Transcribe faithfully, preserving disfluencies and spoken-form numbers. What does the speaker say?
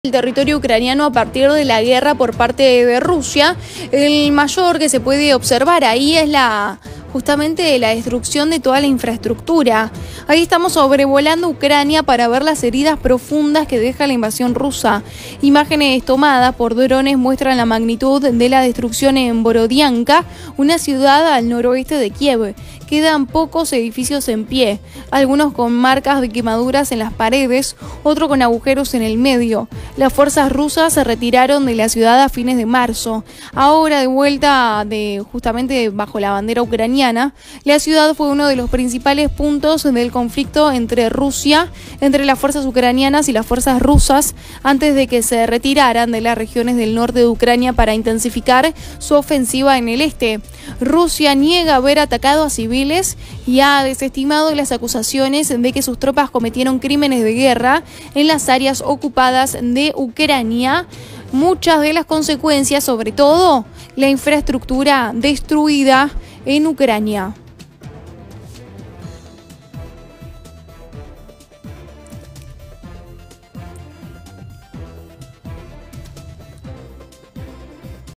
El territorio ucraniano a partir de la guerra por parte de Rusia. El mayor que se puede observar ahí es la justamente la destrucción de toda la infraestructura. Ahí estamos sobrevolando Ucrania para ver las heridas profundas que deja la invasión rusa. Imágenes tomadas por drones muestran la magnitud de la destrucción en Borodianka, una ciudad al noroeste de Kiev. Quedan pocos edificios en pie, algunos con marcas de quemaduras en las paredes, otros con agujeros en el medio. Las fuerzas rusas se retiraron de la ciudad a fines de marzo. Ahora, de vuelta de justamente bajo la bandera ucraniana, la ciudad fue uno de los principales puntos del conflicto entre Rusia, entre las fuerzas ucranianas y las fuerzas rusas, antes de que se retiraran de las regiones del norte de Ucrania para intensificar su ofensiva en el este. Rusia niega haber atacado a civiles y ha desestimado las acusaciones de que sus tropas cometieron crímenes de guerra en las áreas ocupadas de Ucrania. Muchas de las consecuencias, sobre todo la infraestructura destruida en Ucrania.